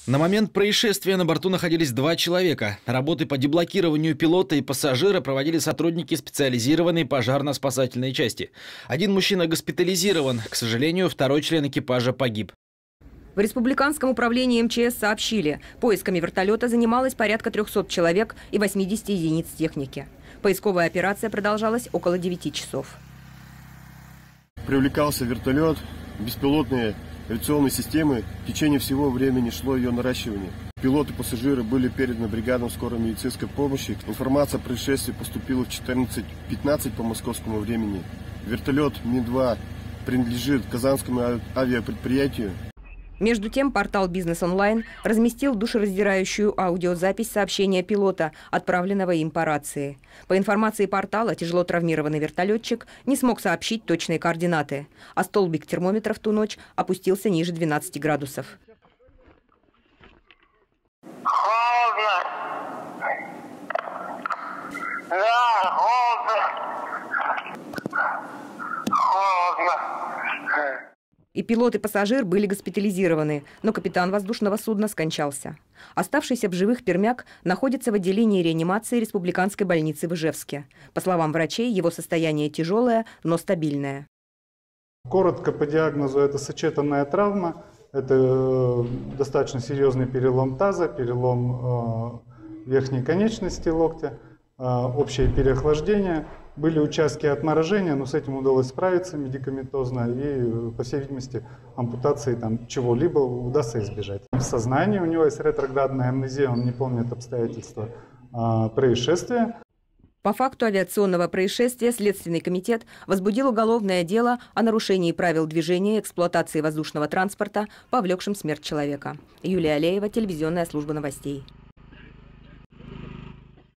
На момент происшествия на борту находились 2 человека. Работы по деблокированию пилота и пассажира проводили сотрудники специализированной пожарно-спасательной части. Один мужчина госпитализирован. К сожалению, второй член экипажа погиб. В Республиканском управлении МЧС сообщили, поисками вертолета занималось порядка 300 человек и 80 единиц техники. Поисковая операция продолжалась около 9 часов. Привлекался вертолет, беспилотные авиационной системы. В течение всего времени шло ее наращивание. Пилоты и пассажиры были переданы бригадам скорой медицинской помощи. Информация о происшествии поступила в 14:15 по московскому времени. Вертолет Ми-2 принадлежит Казанскому авиапредприятию. Между тем, портал «Бизнес Онлайн» разместил душераздирающую аудиозапись сообщения пилота, отправленного им по рации. По информации портала, тяжело травмированный вертолетчик не смог сообщить точные координаты, а столбик термометра в ту ночь опустился ниже 12 градусов. Холодно. Да, холодно. И пилот, и пассажир были госпитализированы, но капитан воздушного судна скончался. Оставшийся в живых пермяк находится в отделении реанимации Республиканской больницы в Ижевске. По словам врачей, его состояние тяжелое, но стабильное. Коротко по диагнозу это сочетанная травма. Это достаточно серьезный перелом таза, перелом верхней конечности локтя, общее переохлаждение. Были участки отморожения, но с этим удалось справиться медикаментозно и, по всей видимости, ампутации чего-либо удастся избежать. В сознании у него есть ретроградная амнезия, он не помнит обстоятельства происшествия. По факту авиационного происшествия Следственный комитет возбудил уголовное дело о нарушении правил движения и эксплуатации воздушного транспорта, повлекшем смерть человека. Юлия Алеева, телевизионная служба новостей.